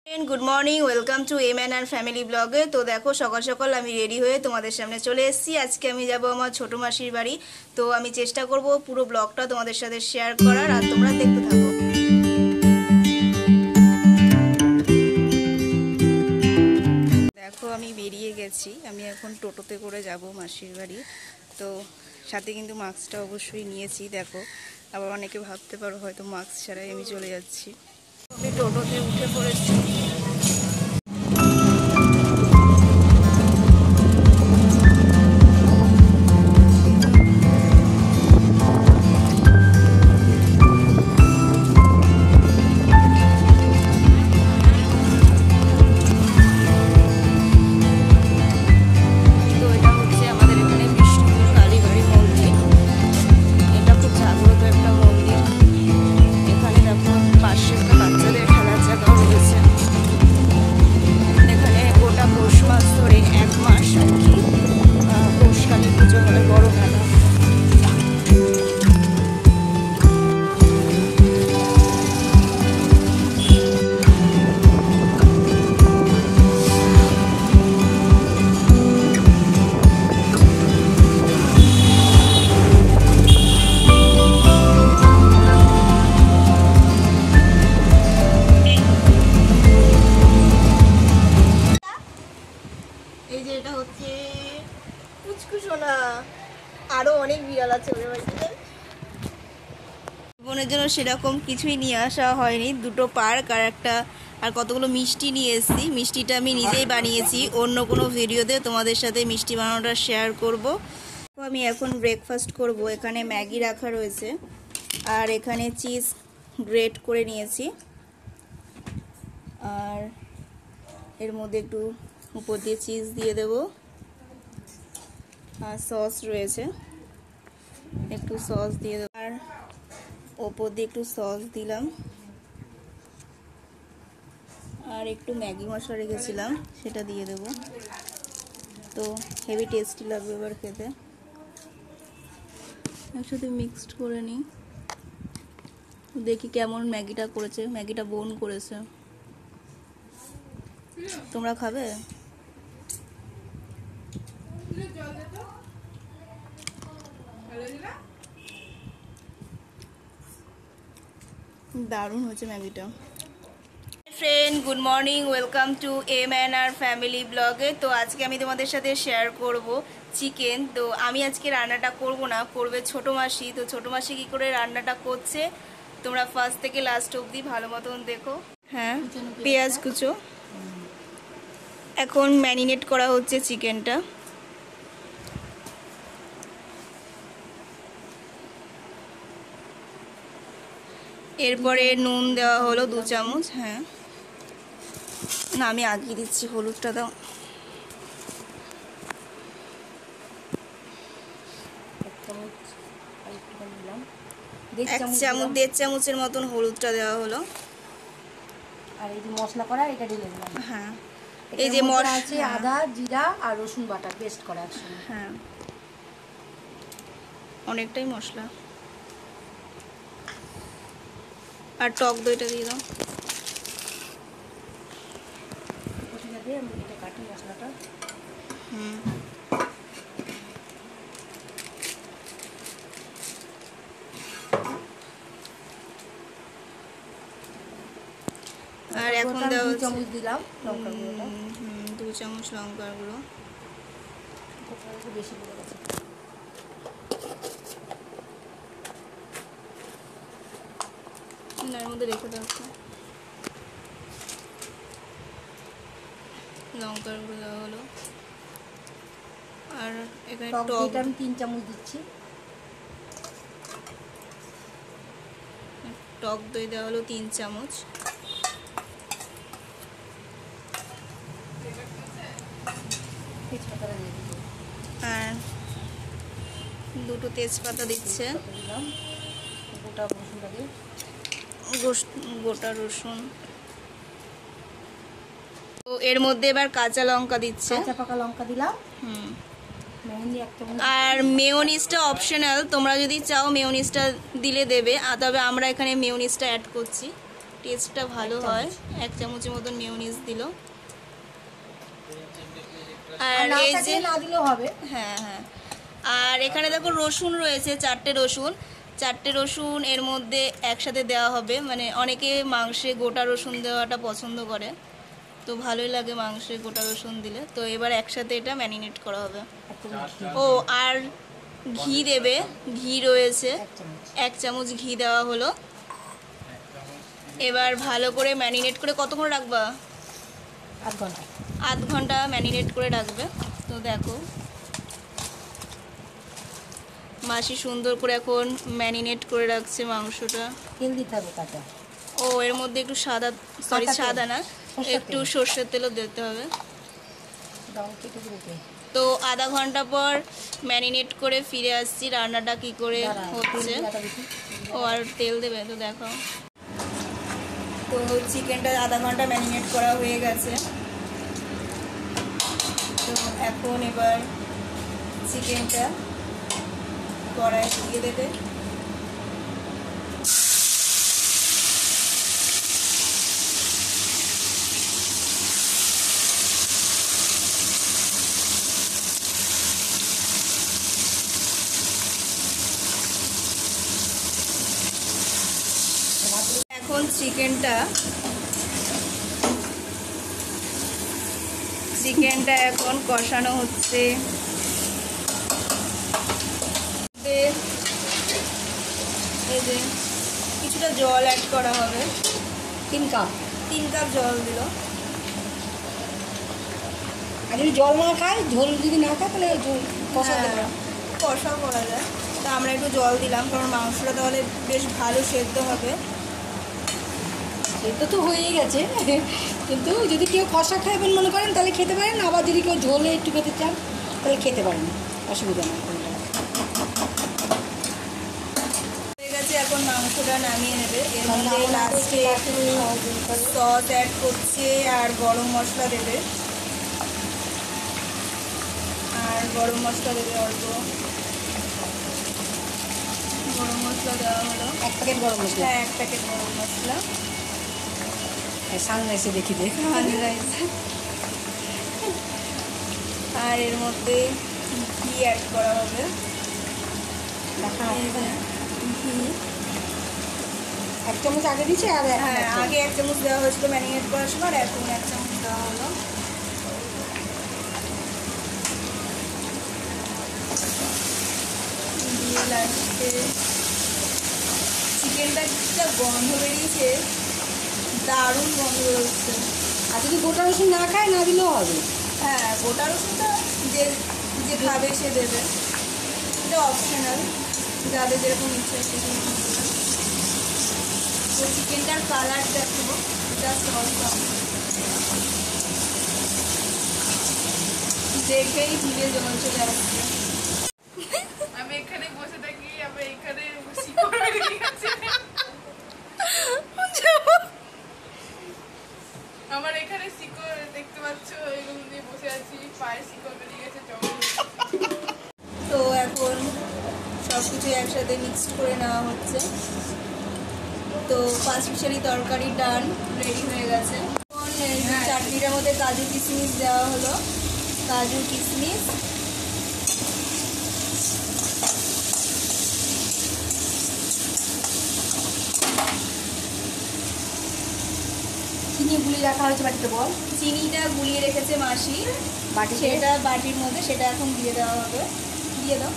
Good morning welcome to M N R family ब्लगे। तो देखो सकाल सकाल आमी रेडी हुए तुम्हारे सामने चले एसेছি। আজকে আমি যাব আমার ছোট মাসির বাড়ি। তো আমি চেষ্টা করব পুরো ব্লগটা তোমাদের সাথে শেয়ার করার, আর তোমরা দেখতে থাকো। দেখো আমি বেরিয়ে গেছি, আমি এখন টোটোতে করে যাব মাসির বাড়ি। তো সাথে কিন্তু মাস্কটা অবশ্যই নিয়েছি। দেখো আবার অনেকে ভাবতে পারো হয়তো মাস্ক ছাড়াই আমি চলে যাচ্ছি। আমি টোটোতে উঠে পড়েছি। বোনের জন্য সেরকম কিছুই নিয়ে আসা হয়নি, দুটো পার্ক আর কতগুলো মিষ্টি নিয়ে এসেছি। মিষ্টিটা আমি নিজেই বানিয়েছি, অন্য কোনো ভিডিওতে তোমাদের সাথে মিষ্টি বানানোটা শেয়ার করব। তো আমি এখন ব্রেকফাস্ট করব। এখানে ম্যাগি রাখা রয়েছে, আর এখানে চিজ গ্রেট করে নিয়েছি, আর এর মধ্যে একটু উপর দিয়ে চিজ দিয়ে দেব, আর সস রয়েছে, একটু সস দিয়ে দেবো, আর ওপর দিয়ে একটু সস দিলাম, আর একটু ম্যাগি মশলা রেখেছিলাম সেটা দিয়ে দেব। তো হেভি টেস্টি লাগবে এবার খেতে। একসাথে মিক্সড করে নিই, দেখি কেমন ম্যাগিটা করেছে। ম্যাগিটা বোন করেছে। তোমরা খাবে? দারুণ হয়েছে ম্যাগিটা। Friend good morning, welcome to M N R family ব্লগে। তো আজকে আমি তোমাদের সাথে শেয়ার করব চিকেন। তো আমি আজকে রান্নাটা করব না, করবে ছোটো মাসি। তো ছোটো মাসি কী করে রান্নাটা করছে তোমরা ফার্স্ট থেকে লাস্ট অবধি ভালো মতন দেখো। হ্যাঁ, পেঁয়াজ কুচো। এখন ম্যারিনেট করা হচ্ছে চিকেনটা। এরপরে নুন দেওয়া হলো 2 চামচ। হ্যাঁ না, আমি আগিয়ে দিচ্ছি, হলুদটা দাও। 1 চামচের মতন হলুদটা দেওয়া হলো। আর এই যে মশলা করা এটা ঢেলে দিলাম। হ্যাঁ, এই যে মশলা আছে আদা জিরা আর রসুন বাটা পেস্ট করা একসঙ্গে। হ্যাঁ, অনেকটাই মশলা। আর টক দইটা দিয়ে দাও। দিয়ে আমি এটা কাটি মশলাটা। আর এখন দাও 2 চামচ দিলাম লঙ্কার গুঁড়োটা। 2 চামচ লঙ্কার গুঁড়ো। বেশি পড়ে গেছে। এর মধ্যে রেখে দাও। লঙ্কার গুঁড়ো দেওয়া হলো, আর এখানে টক আমি 3 চামচ দিচ্ছি। টক দই দেওয়া হলো 3 চামচ। আর 2টো তেজপাতা দিচ্ছে, গোটা রসুন। তো এর মধ্যে এবার কাঁচা লঙ্কা দিচ্ছে, কাঁচা পাকা লঙ্কা দিলাম। আর মেয়োনিজটা অপশনাল, তোমরা যদি চাও মেয়োনিজটা দিলে দেবে, তবে আমরা এখানে মেয়োনিজটা অ্যাড করছি। টেস্টটা ভালো হয়। 1 চামচের মতো মিউনিস দিল। আর এই যে না দিলেও হবে। হ্যাঁ হ্যাঁ, আর এখানে দেখো রসুন রয়েছে, 4টে রসুন। 4টে রসুন এর মধ্যে একসাথে দেওয়া হবে, মানে অনেকে মাংসে গোটা রসুন দেওয়াটা পছন্দ করে, তো ভালোই লাগে মাংসে গোটা রসুন দিলে। তো এবার একসাথে এটা ম্যারিনেট করা হবে। ও আর ঘি দেবে, ঘি রয়েছে, 1 চামচ ঘি দেওয়া হলো। এবার ভালো করে ম্যারিনেট করে কতক্ষণ রাখবা? 8 ঘন্টা। 8 ঘন্টা ম্যারিনেট করে রাখবে। তো দেখো মাসি সুন্দর করে এখন ম্যারিনেট করে রাখছে মাংসটা। তেল দিতে হবে কাঁচা। ও এর মধ্যে একটু সাদা, সরি সাদা না, একটু সর্ষের তেলও দিতে হবে। তো আধা ঘন্টা পর ম্যারিনেট করে ফিরে আসছি, রান্নাটা কি করে হচ্ছে। ও আর তেল দেবে, তো দেখো। তো চিকেনটা আধা ঘন্টা ম্যারিনেট করা হয়ে গেছে। তো এখন এবার চিকেনটা কড়াই দিয়ে দেবে। এখন চিকেনটা এখন কষানো হচ্ছে। এই যে কিছুটা জল অ্যাড করা হবে, 3 কাপ। 3 কাপ জল দিল। আর যদি জল না খায়, ঝোল যদি না খায়, তাহলে ঝোল কষা দেবে। কষাও করা যায়। তা আমরা একটু জল দিলাম, কারণ মাংসটা তাহলে বেশ ভালো সেদ্ধ হবে। সেদ্ধ তো হয়েই গেছে, কিন্তু যদি কেউ কষা খাবেন মনে করেন তাহলে খেতে পারেন, আবার যদি কেউ ঝোলে একটু খেতে চান তাহলে খেতে পারেন, অসুবিধা নেই। হয়ে গেছে, এখন মাংসটা নামিয়ে নেবে। এর মধ্যে লাস্টে একটু সস অ্যাড করছে আর গরম মশলা দেবে, অল্প গরম মশলা দেওয়া হলো। 1 প্যাকেট গরম মশলা। হ্যাঁ, 1 প্যাকেট গরম মশলা। সানরাইসে দেখি দেখ। আর এর মধ্যে ঘি অ্যাড করা হবে। ঘি 1 চামচ আগে দিচ্ছে, আর হ্যাঁ, আগে 1 চামচ দেওয়া হয়েছিল ম্যারিনেট করার সময়, আর এখন 1 চামচ দেওয়া হলো। দিয়ে লাস্টে চিকেনটা যা গন্ধ বেরিয়েছে, দারুণ গন্ধ বেরোচ্ছে। আর যদি গোটা রসুন না খায়, না দিলেও হবে। হ্যাঁ, গোটা রসুনটা যে খাবে সে দেবে, এটা অপশনাল, যাদের যেরকম ইচ্ছে সেরকম দেবে। তো চিকেনটার কালার দেখো, জাস্ট অসম, দেখেই জিভে জল চলে আসছে। আমি এখানে বসে থাকি, আমি এখানে শিকড় বেরিয়ে গেছে। আমার এখানে শিকড় দেখতে পাচ্ছ, এগুলো নিয়ে বসে আছি, পায়ে শিকড় বেরিয়ে গেছে। তো এখন সব কিছু একসাথে মিক্সড করে নেওয়া হচ্ছে। তো 5 মিশালি তরকারি ডান, রেডি হয়ে গেছে। এখন এই চাটনিটার মধ্যে কাজু কিশমিশ দেওয়া হলো, কাজু কিশমিশ, চিনি গুলিয়ে রাখা হয়েছে বাটিতে, বল। চিনিটা গুলিয়ে রেখেছে মাসি বাটি, সেটা বাটির মধ্যে, সেটা এখন দিয়ে দেওয়া হবে। দিয়ে দাও।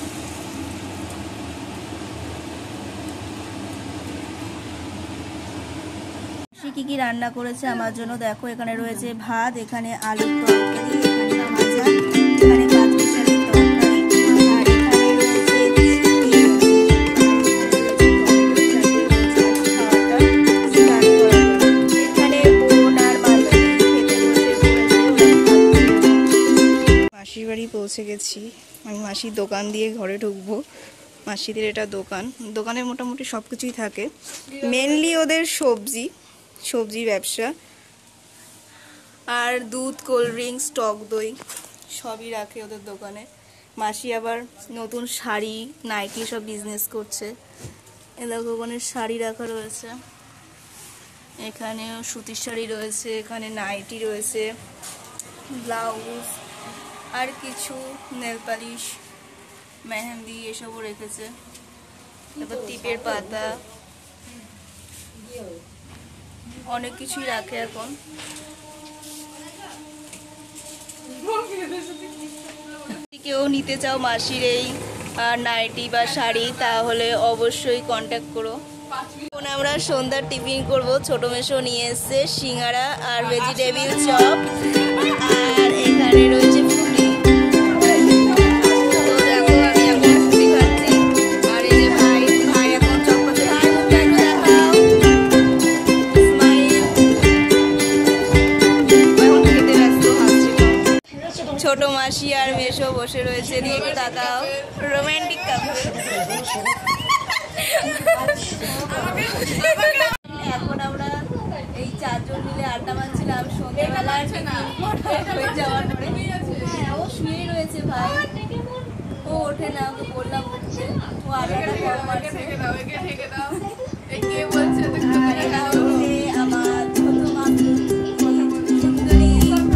মাসি কি কি রান্না করেছে আমার জন্য দেখো। এখানে রয়েছে ভাত, এখানে আলুর তরকারি, এখানে ভাজা, এখানে 5 মিশালি তরকারি, আর এখানে রয়েছে চিকেন। এখানে বোন আর মাসি খেতে বসে পড়েছে। মাসির বাড়ি পৌঁছে গেছি। আমি মাসির দোকান দিয়ে ঘরে ঢুকবো। মাসিদের এটা দোকান, দোকানে মোটামুটি সব কিছুই থাকে, মেনলি ওদের সবজি ব্যবসা, আর দুধ, কোল্ড ড্রিঙ্কস, টক দই সবই রাখে ওদের দোকানে। মাসি আবার নতুন শাড়ি, নাইটি সব বিজনেস করছে। এ দেখো ওখানে শাড়ি রাখা রয়েছে। এখানেও সুতির শাড়ি রয়েছে, এখানে নাইটি রয়েছে, ব্লাউজ আর কিছু নেল পালিশ, মেহেন্দি এসবও রেখেছে। তারপর টিপের পাতা, অনেক কিছুই রাখে এখন। যদি কেউ নিতে চাও মাসির এই নাইটি বা শাড়ি তাহলে অবশ্যই কন্ট্যাক্ট করো। এখন আমরা সন্ধ্যার টিফিন করব। ছোট মেশো নিয়ে এসছে সিঙ্গারা আর ভেজিটেবিল চপ, আর এখানে রয়েছে ফুটি। তো দেখো আমি এখন ফুটি খাচ্ছি, আর এই যে ভাই এখন চপ খাচ্ছে। ভাই মুখটা একটু দেখাও, স্মাইল। এখন খেতে ব্যস্ত, হাসছে কম। ছোট মাসি আর মেশো বসে রয়েছে, দিয়ে তাকাও, রোমান্টিক কাপল। এখন আমরা এই চারজন মিলে আড্ডা মারছিলাম সন্ধ্যাবেলা হয়ে যাওয়ার পরে। হ্যাঁ, ও শুয়ে রয়েছে ভাই, ও ওঠে না, ওকে বললাম উঠছে, ও আড্ডাটা কম মারছে। এটা হচ্ছে আমার ছোট মামি সুন্দরী।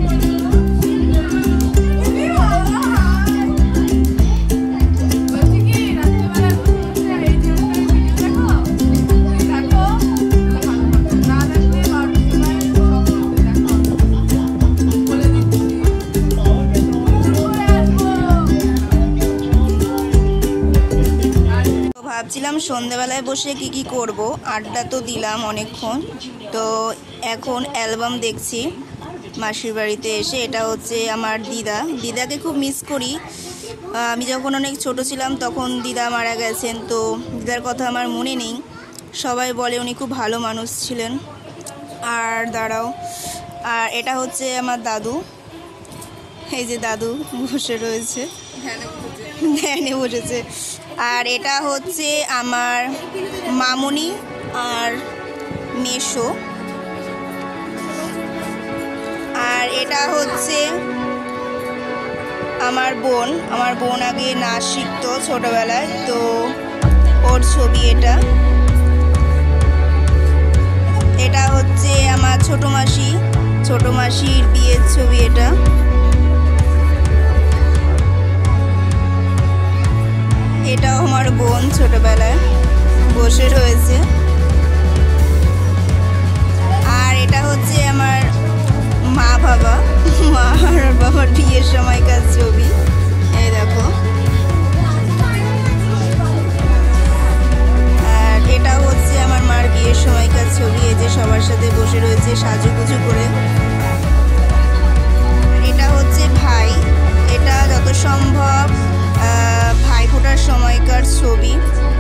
ভাবছিলাম সন্ধ্যাবেলায় বসে কি করব, আড্ডা তো দিলাম অনেকক্ষণ, তো এখন অ্যালবাম দেখছি মাসির বাড়িতে এসে। এটা হচ্ছে আমার দিদাকে খুব মিস করি। আমি যখন অনেক ছোট ছিলাম তখন দিদা মারা গেছেন, তো দিদার কথা আমার মনে নেই। সবাই বলে উনি খুব ভালো মানুষ ছিলেন। আর দাঁড়াও, আর এটা হচ্ছে আমার দাদু, এই যে দাদু বসে রয়েছে, ধ্যানে বসেছে। আর এটা হচ্ছে আমার মামুনি আর মেশো। আর এটা হচ্ছে আমার বোন আগে নাচ শিখতো ছোটবেলায়, তো ওর ছবি এটা। এটা হচ্ছে আমার ছোট মাসির বিয়ের ছবি এটা। এটাও আমার বোন ছোটবেলায় বসে রয়েছে। আর এটা হচ্ছে আমার মা আর বাবার বিয়ের সময়কার ছবি, এই দেখো। আর এটা হচ্ছে আমার মার বিয়ের সময়কার ছবি, এই যে সবার সাথে বসে রয়েছে সাজুগুজু করে। এটা হচ্ছে ভাই, এটা যত সম্ভব ভাই ফোটার সময়কার ছবি।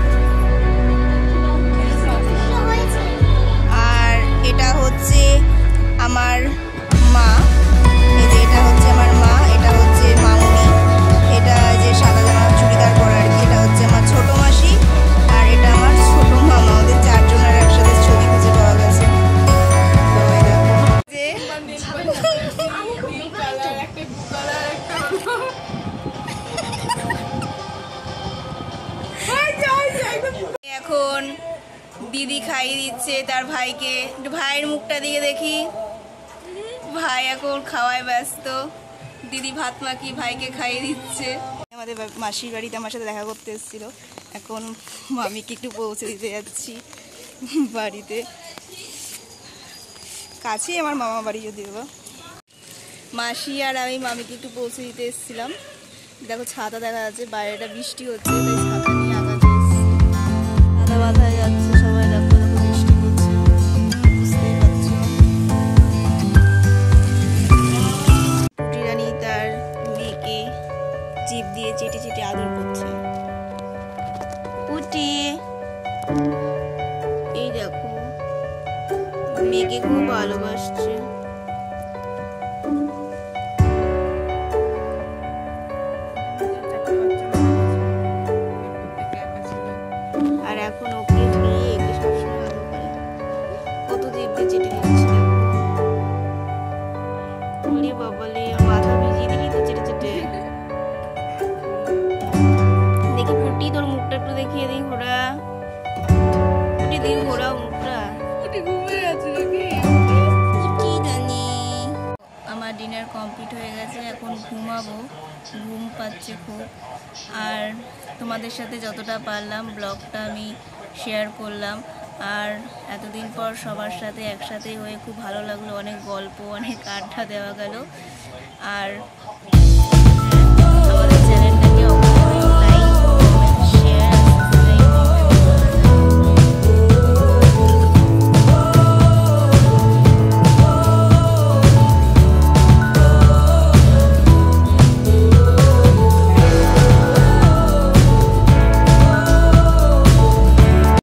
আর এটা হচ্ছে আমার মা, এই যে এটা হচ্ছে আমার মা, এটা হচ্ছে মামুনি, এটা যে সাদা জামা চুড়িদার পরা আর কি, এটা হচ্ছে আমার ছোট মাসি, আর এটা আমার ছোট মামা। ওদের চারজনের একসাথে ছবি খুঁজে পাওয়া গেছে। তো এই দেখো যে এখন দিদি খাইয়ে দিচ্ছে তার ভাইকে। ভাইয়ের মুখটা দিকে দেখি, ভাই এখন খাওয়ায় ব্যস্ত। দিদি ভাত মাখি ভাইকে খাইয়ে দিচ্ছে। আমাদের মাসির বাড়িতে আমার সাথে দেখা করতে এসেছিল, এখন মামিকে একটু পৌঁছে দিতে যাচ্ছি বাড়িতে। কাছে আমার মামা বাড়ি, যদিও বা। মাসি আর আমি মামিকে একটু পৌঁছে দিতে এসেছিলাম। দেখো ছাতা দেখা যাচ্ছে, বাইরেটা বৃষ্টি হচ্ছে, তাই ছাতা নিয়ে আগাতে এসেছি। ছাতা বাঁধা যাচ্ছে, সবাই দেখো দেখো বৃষ্টি হচ্ছে, বুঝতেই পারছো। পুটি রানী তার মেয়েকে জিভ দিয়ে চেটে চেটে আদর করছে। পুটি, এই দেখো মেয়েকে খুব ভালোবাসছে। আর এখন ওকে নিয়ে একে সবসময় আদর করে। কত জিভ দিয়ে চেটে দিচ্ছে দেখো। বাবালে মাথা ভিজিয়ে দিলি তো চেটে চেটে। দেখি পুটি, তোর মুখটা একটু দেখিয়ে দিই, ঘোরা। পুটি দিই ঘোরাও মুখটা। ঘুমিয়ে আছে ডিনার কমপ্লিট হয়ে গেছে, এখন ঘুমাবো, ঘুম পাচ্ছে খুব। আর তোমাদের সাথে যতটা পারলাম ব্লগটা আমি শেয়ার করলাম। আর এতদিন পর সবার সাথে একসাথে হয়ে খুব ভালো লাগলো, অনেক গল্প, অনেক আড্ডা দেওয়া গেল। আর